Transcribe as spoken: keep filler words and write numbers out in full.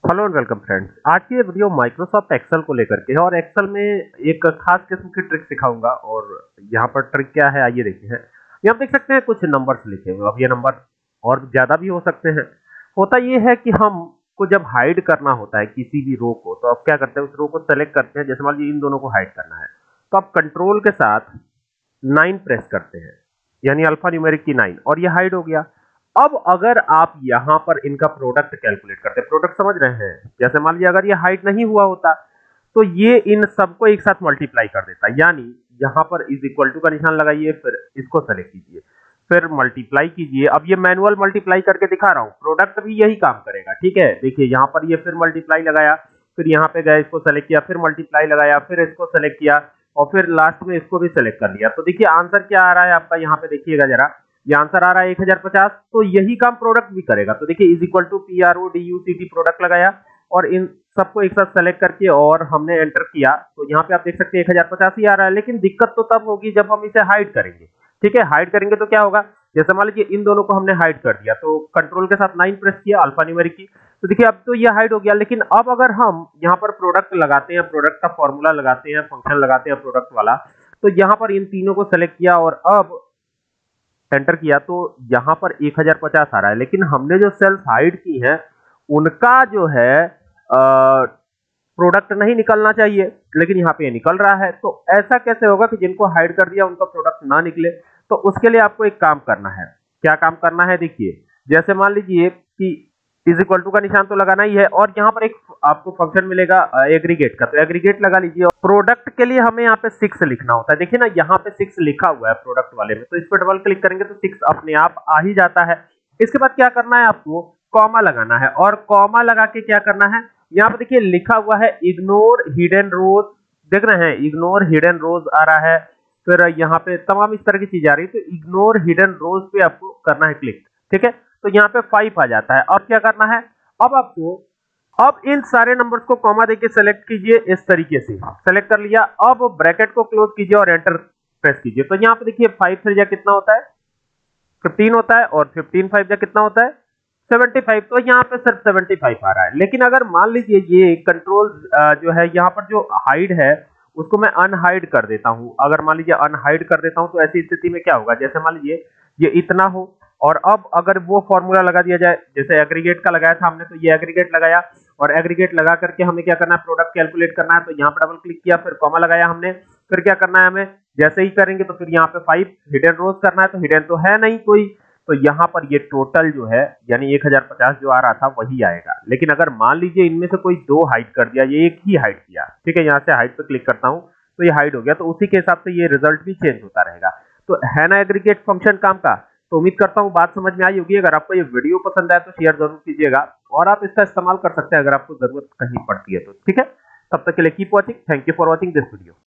Hello and welcome friends. आज की ये वीडियो माइक्रोसॉफ्ट एक्सेल को लेकर के है और एक्सेल में एक खास किस्म की ट्रिक सिखाऊंगा। और यहाँ पर ट्रिक क्या है आइए देखते हैं। यहाँ देख सकते हैं कुछ नंबर्स लिखे हुए। अब ये नंबर और ज्यादा भी हो सकते हैं। होता ये है कि हमको जब हाइड करना होता है किसी भी रो को, तो आप क्या करते हैं, उस रो को सेलेक्ट करते हैं। जैसे मान लीजिए इन दोनों को हाइड करना है, तो आप कंट्रोल के साथ नाइन प्रेस करते हैं, यानी अल्फा न्यूमेरिक की नाइन, और ये हाइड हो गया। अब अगर आप यहां पर इनका प्रोडक्ट कैलकुलेट करते हैं, प्रोडक्ट समझ रहे हैं, जैसे मान लीजिए अगर ये हाइड नहीं हुआ होता तो ये इन सबको एक साथ मल्टीप्लाई कर देता, यानी यहां पर इज इक्वल टू का निशान लगाइए, फिर इसको सेलेक्ट कीजिए, फिर मल्टीप्लाई कीजिए। अब ये मैनुअल मल्टीप्लाई करके दिखा रहा हूं, प्रोडक्ट भी यही काम करेगा। ठीक है, देखिए यहां पर ये फिर मल्टीप्लाई लगाया, फिर यहाँ पे गया, इसको सेलेक्ट किया, फिर मल्टीप्लाई लगाया, फिर इसको सेलेक्ट किया, और फिर लास्ट में इसको भी सेलेक्ट कर लिया। तो देखिए आंसर क्या आ रहा है आपका, यहाँ पे देखिएगा जरा, ये आंसर आ रहा है एक हजार पचास। तो यही काम प्रोडक्ट भी करेगा। तो देखिए is equal to P R O D U C T product लगाया और इन सबको एक साथ सेलेक्ट करके और हमने एंटर किया, तो यहाँ पे आप देख सकते हैं एक हजार पचास ही आ रहा है। लेकिन दिक्कत तो तब होगी जब हम इसे हाइड करेंगे। ठीक है, हाइड करेंगे तो क्या होगा, जैसे मान लीजिए इन दोनों को हमने हाइड कर दिया, तो कंट्रोल के साथ नाइन प्रेस किया, अल्फा न्यूमेरिक की, तो देखिए अब तो ये हाइड हो गया। लेकिन अब अगर हम यहाँ पर प्रोडक्ट लगाते हैं, प्रोडक्ट का फॉर्मूला लगाते हैं, फंक्शन लगाते हैं प्रोडक्ट वाला, तो यहाँ पर इन तीनों को सेलेक्ट किया और अब एंटर किया, तो यहाँ पर एक हजार पचास आ रहा है। लेकिन हमने जो सेल्स हाइड की हैं उनका जो है प्रोडक्ट नहीं निकलना चाहिए, लेकिन यहाँ पे निकल रहा है। तो ऐसा कैसे होगा कि जिनको हाइड कर दिया उनका प्रोडक्ट ना निकले? तो उसके लिए आपको एक काम करना है। क्या काम करना है, देखिए, जैसे मान लीजिए कि इज इक्वल टू का निशान तो लगाना ही है, और यहाँ पर एक आपको फंक्शन मिलेगा एग्रीगेट का, तो एग्रीगेट लगा लीजिए। प्रोडक्ट के लिए हमें यहाँ पे सिक्स लिखना होता है। देखिए ना, यहाँ पे सिक्स लिखा हुआ है प्रोडक्ट वाले में, तो इस पर डबल क्लिक करेंगे तो सिक्स अपने आप आ ही जाता है। इसके बाद क्या करना है, आपको कॉमा लगाना है, और कॉमा लगा के क्या करना है, यहाँ पे देखिए लिखा हुआ है इग्नोर हिडन रोज, देख रहे हैं इग्नोर हिडन रोज आ रहा है, फिर यहाँ पे तमाम इस तरह की चीजें आ रही है। तो इग्नोर हिडन रोज पे आपको करना है क्लिक। ठीक है, तो यहाँ पे फाइव आ जाता है। और क्या करना है, अब आपको अब इन सारे नंबर्स को कॉमा देके सेलेक्ट कीजिए, इस तरीके से सेलेक्ट कर लिया। अब ब्रैकेट को क्लोज कीजिए और एंटर प्रेस कीजिए। तो यहाँ पे देखिए फाइव थ्री जा कितना होता है, फिफ्टीन होता है, और फिफ्टीन फाइव जा कितना होता है, सेवेंटी फाइव। तो यहाँ पे सिर्फ सेवेंटी फाइव आ रहा है। लेकिन अगर मान लीजिए ये कंट्रोल जो है, यहाँ पर जो हाइड है उसको मैं अनहाइड कर देता हूं। अगर मान लीजिए अनहाइड कर देता हूं तो ऐसी स्थिति में क्या होगा, जैसे मान लीजिए ये इतना हो, और अब अगर वो फॉर्मूला लगा दिया जाए, जैसे एग्रीगेट का लगाया था हमने, तो ये एग्रीगेट लगाया, और एग्रीगेट लगा करके हमें क्या करना है, प्रोडक्ट कैलकुलेट करना है। तो यहाँ पर डबल क्लिक किया, फिर कॉमा लगाया हमने, फिर क्या करना है हमें, जैसे ही करेंगे तो फिर यहाँ पे फाइव हिडन रोज करना है, तो हिडन तो है नहीं कोई, तो यहाँ पर ये टोटल जो है यानी एक हजार पचास जो आ रहा था वही आएगा। लेकिन अगर मान लीजिए इनमें से कोई दो हाइड कर दिया, ये एक ही हाइड किया, ठीक है, यहाँ से हाइड पे क्लिक करता हूँ तो ये हाइड हो गया, तो उसी के हिसाब से ये रिजल्ट भी चेंज होता रहेगा। तो है ना एग्रीगेट फंक्शन काम का। तो उम्मीद करता हूँ बात समझ में आई होगी। अगर आपको ये वीडियो पसंद आए तो शेयर जरूर कीजिएगा, और आप इसका इस्तेमाल कर सकते हैं अगर आपको जरूरत कहीं पड़ती है तो। ठीक है, तब तक के लिए keep watching. Thank you for watching this video.